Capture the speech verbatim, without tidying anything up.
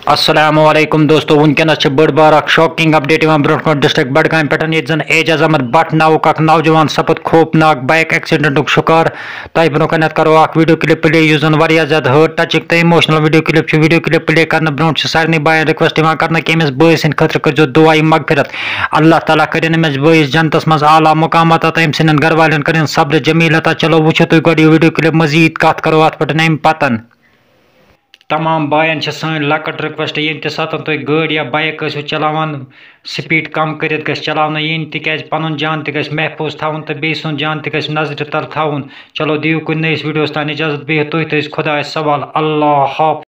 अस्सलामुअलैकुम दोस्तों वनकस बड़ बार shocking update bro district Budgam पे ये जन एजाज अहमद भट नावुक नौजवान सपद खौफनाक बाइक एक्सीडेंट शिकार तह ब्रो करो वीडियो क्लिप प्ले जन ज्यादा हर्ट टचिक तो emotional video clip video clip play कर ब्रो सारे बायन रिक्वेस्ट कर कि अमिस बई सद खतर कर दुआ मगफिरत अल्लाह ताला कर अमिस बईस जनतस मज आला मुकाम अता अम सन घर वाले कर सब्र जमील अता। चलो वो तुम गो वीडियो क्लिप मजीद कत करो अत पे अम पतन तमाम बायन सन लकट रिक्वेस्ट ये सात तुम गाड़ी या बाइक चलावान स्पीड कम कर चलान इन तिक पन जान तक महफूज थवन तो बे सुन जान तक नजर तल थवन। चलो दिव कुन नईस वीडियोस तान इजाजत बिहत तुह खुदा सवाल अल्लाह हाफ़िज़।